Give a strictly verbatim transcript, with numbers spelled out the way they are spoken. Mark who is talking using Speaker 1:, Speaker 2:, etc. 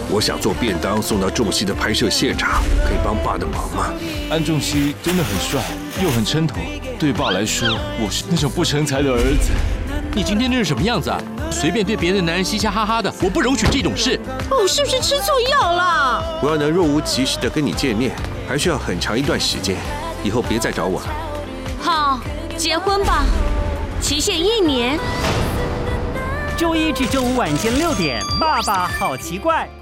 Speaker 1: 我想做便当送到仲熙的拍摄现场，可以帮爸的忙吗？
Speaker 2: 安仲熙真的很帅，又很撑头，对爸来说，我是那种不成才的儿子。
Speaker 3: 你今天这是什么样子啊？随便对别的男人嘻嘻哈哈的，我不容许这种事。
Speaker 4: 哦，是不是吃错药了？
Speaker 1: 我要能若无其事的跟你见面，还需要很长一段时间，以后别再找我了。
Speaker 4: 好，结婚吧，期限一年。
Speaker 5: 周一至周五晚间六点，《爸爸好奇怪》。